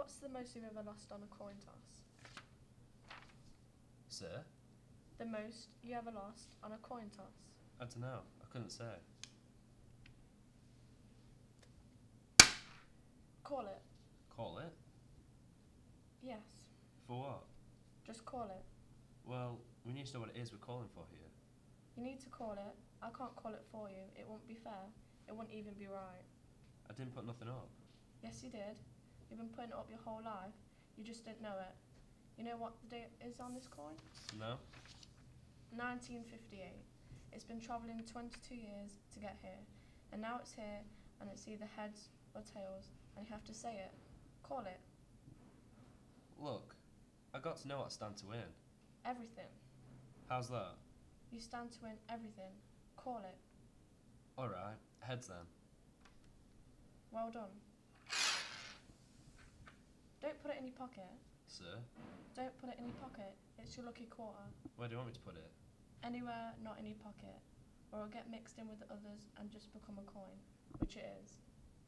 What's the most you've ever lost on a coin toss? Sir? The most you ever lost on a coin toss? I don't know. I couldn't say. Call it. Call it? Yes. For what? Just call it. Well, we need to know what it is we're calling for here. You need to call it. I can't call it for you. It won't be fair. It won't even be right. I didn't put nothing up. Yes, you did. You've been putting it up your whole life. You just didn't know it. You know what the date is on this coin? No? 1958. It's been travelling 22 years to get here. And now it's here, and it's either heads or tails. And you have to say it. Call it. Look, I got to know what I stand to win. Everything. How's that? You stand to win everything. Call it. Alright, heads then. Well done. Don't put it in your pocket. Sir? Don't put it in your pocket. It's your lucky quarter. Where do you want me to put it? Anywhere not in your pocket. Or it'll get mixed in with the others and just become a coin. Which it is.